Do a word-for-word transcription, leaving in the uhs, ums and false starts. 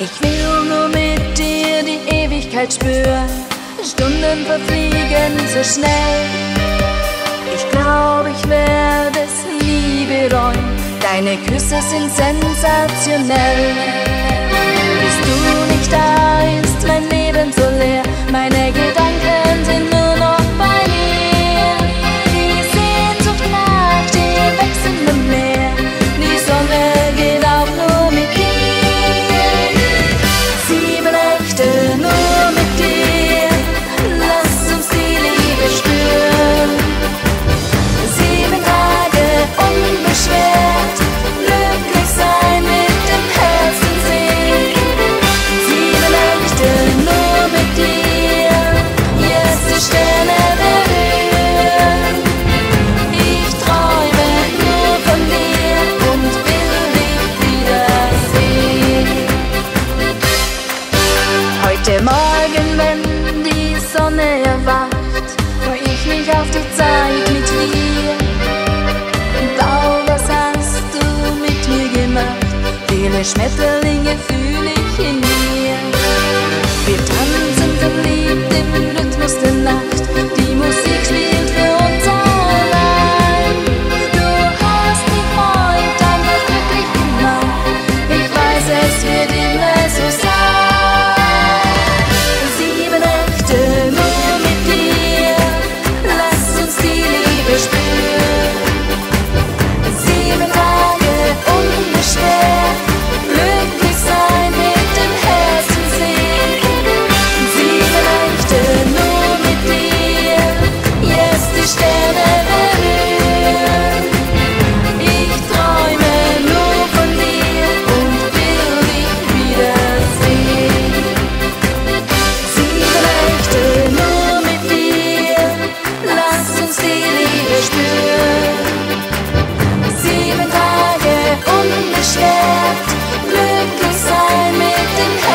Ich will nur mit dir die Ewigkeit spüren, Stunden verfliegen so schnell. Ich glaube, ich werde es nie bereuen, deine Küsse sind sensationell. Bis du nicht da, ist mein Leben so leer, meine Gedanken sind nur noch bei dir. Die Sehnsucht nach dem wechselnden Meer, die Sonne geht auch nur mit dir. Sieben Nächte nur mit dir, lass uns die Liebe spüren. Sieben Tage unbeschwert, glücklich sein, mit dem Herzen sehen. Sieben Nächte nur mit dir, jetzt die Sterne berühren. Ich träume nur von dir und will dich wiedersehen. Heute Morgen, wenn die Sonne erwacht, freu ich mich auf die Zeit mit dir. Blau, was hast du mit mir gemacht? Viele Schmetterlinge fühle ich in mir. Wir tanzen verliebt im Rhythmus der Nacht, die Musik spielt für uns allein. Du hast mich heute einfach glücklich gemacht, ich weiß, es wird immer so sein. Sieben Nächte nur mit dir, lass uns die Liebe spüren. Sieben Tage unbeschwert, glücklich sein, mit dem Herzen sehen. Sieben Nächte nur mit dir, jetzt die Sterne berühren. Ich träume nur von dir und will dich wiedersehen. Sieben Nächte nur mit dir, lass uns die Liebe spüren. Sieben Tage unbeschwert, glücklich sein, mit dem Herzen